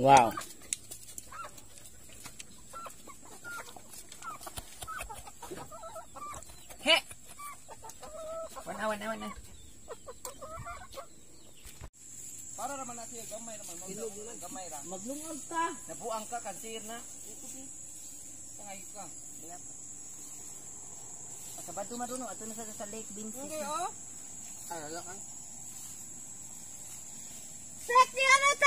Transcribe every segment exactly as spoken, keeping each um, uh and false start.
Wow. He. Wana wana wana. Para naman natin gamay naman mo gamay ra. Maglungag ka. Nabuang ka kansir na. Tangay ka. Sabad dumaduno ato na sa sa Lake Binsi. Okay oh. Ay ala ka. Sexy anate!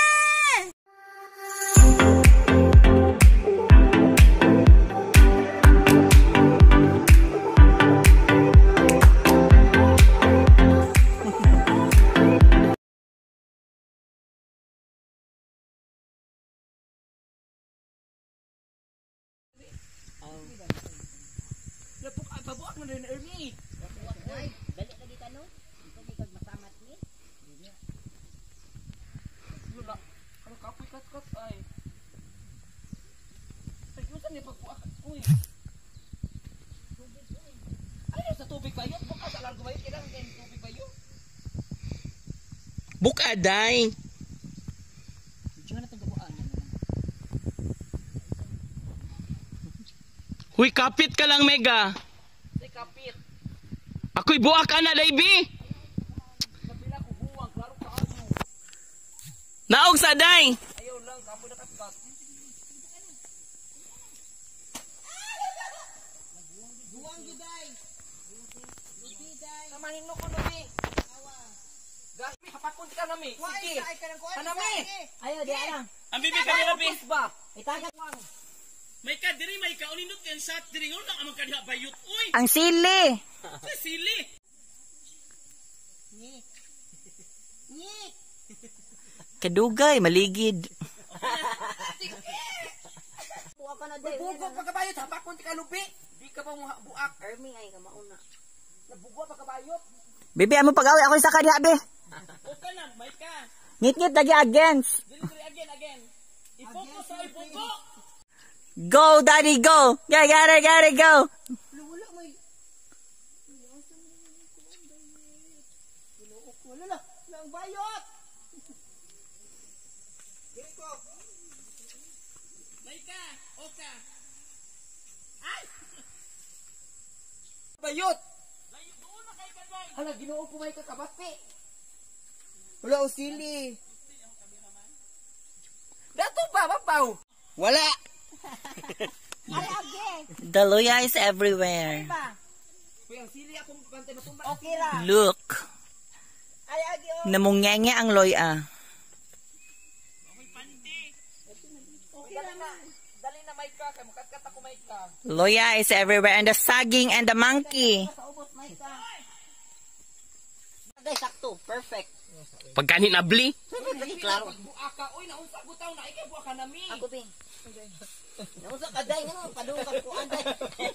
Lapok ay babuak mo rin Ernie. Babuak dai. Dali lagi ka no. Ito di kag masamat ni. Lula. Ano kapoy kat-kat ay. Ay usan ni pagbuak. Uy. Tubig uy. Ay sa tubig ba yun? Buka sa lang gumayon kailangan kayo tubig ba yun? Bukaday. Diyan na tong gabuan. Huy, kapit ka lang, Mega. Say kapit. Ako'y buwak ka na, Davey. Kabila ko buwang klaro ka ano. Naog sa day. Ayaw lang kapoy na kat-kat. Buwang juday. Samahin mo ko nami. Gasi hapakon ka nami. Sige. Kanami. Ayo di ana. Ang bibi ka nila, Bi. Ba? Itaga May ka diri, may ka uninot yan shot diri. Huwag lang amang kadiha bayot. Uy, ang sili. sa sili. Kadugay maligid. Buak ka na dai. Bugo pa kabayot hapakon ti kalubi. Di ka ba mo buak? Ermi ay ka mauna. Nabugo pa kabayot. Bibi amo pagawi ako sa kadiha be. Okay na, may ka. Ngit-ngit lagi against. Dili diri again, again. Ipoko sa ipoko. Go daddy go. Yeah, got it, got it, go. Wala may. Wala na. Lang bayot. Diri ko. May ka, oka. Ay! Bayot. Layo doon na kay Kaday. Hala Ginoo ko may kakabati. Wala usili. Dato ba babaw? Wala. Ay age. The luya is everywhere. Kuya sili akong pantay matumba. Okay ra. Look. Ay age oh. Namungyenge ang loya. Okay dali na. Dali na may ka kay mukatkat ako may ka. Loya is everywhere. And the saging and the monkey. Sa ubos may ka. Day sakto, perfect. Pagkani nabli. Klaro. Buaka oy naunsa butaw na ikay buaka nami. Ako ping. Nausa ka day ngano padungkat ko anday.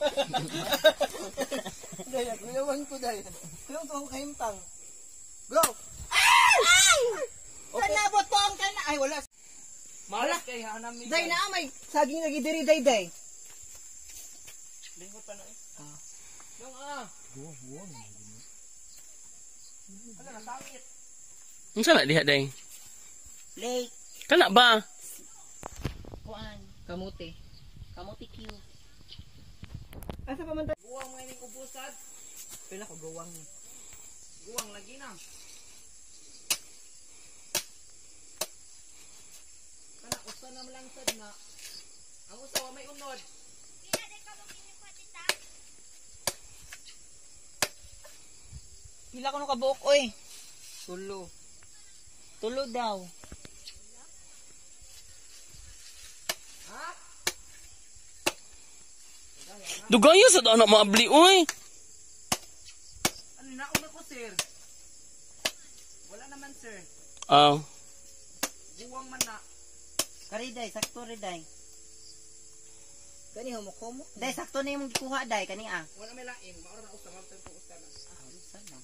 Daya kuyawan ko dai. Kuyawan to ako kahimtang. Go. Ay! Sana botong ka na. Ay wala. Malas kay hanami. Day na may saging lagi diri day day. Lingot pa na eh. Ah. Yung ah. Buwa buwa. Ala na sangit. Unsa na diha day? Lake. Kana ba? Kuan. Kamuti. Kamuti Q. Asa pa man ta? Guwang may ning ubusad. Pila ko guwang ni. Guwang lagi na. Kana usa na lang sad na. Ang usawa may unod. Pila day ka mo kini tita? Pila ko no kabuok oy. Tulo. Tulo daw. Ha? Dugayo sa doon na maabli, uy. Ano nauna ko sir? Wala naman sir. Ah. Guwang man na. Kari day, sakto ri day. Kani mo komo? Day sakto na imong gikuha day kani ah. Wala may lain. Maura na usa mamtang ko usta na. Ah, usa na.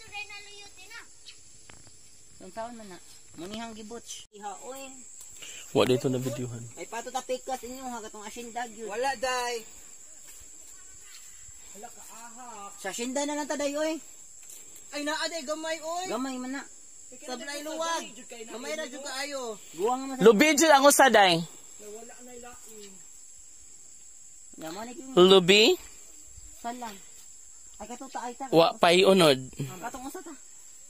Yung taon man na. Munihang gibutch. Iha oy. Wa dito na videohan. Ay pato ta pikas inyo ha katong asindag yun. Wala day. Wala ka ahak. Sa asinda na lang ta day oy. Ay naa day gamay oy. Gamay man na. Sablay luwag. Kamay ra jud kaayo. Guwang naman sa. Lubi jud ang usa day. Wala na ilain. Yaman iki. Lubi Salang. Ay kato ta ay ta. wa pay unod. Katong usa ta.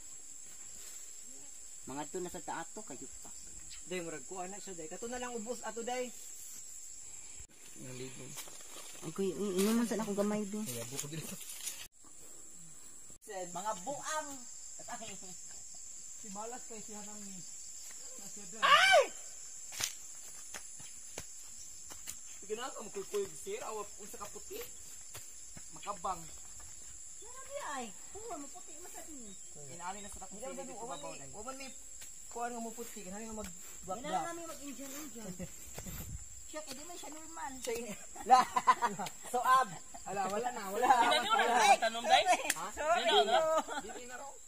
Mga to na sa taato kayo pa. Day murag kuha na siya day. Kato na lang ubos ato day. Okay, inuman sa akong gamay do. Mga buang. Si malas kay siya nang ni. Ay! Tignan ka mo kuy sir aw unsa ka puti. Makabang. Narabi ay. Oo, maputi masati. Inali na sa takong sili dito babaw day. Waman may kuha nga mo puti kanang mag Ina na namin mag-Indian Indian. Siya kay di man siya normal. La. So ab. Ala wala na wala. Tanom day? Ha? Dino, no? Dili na raw.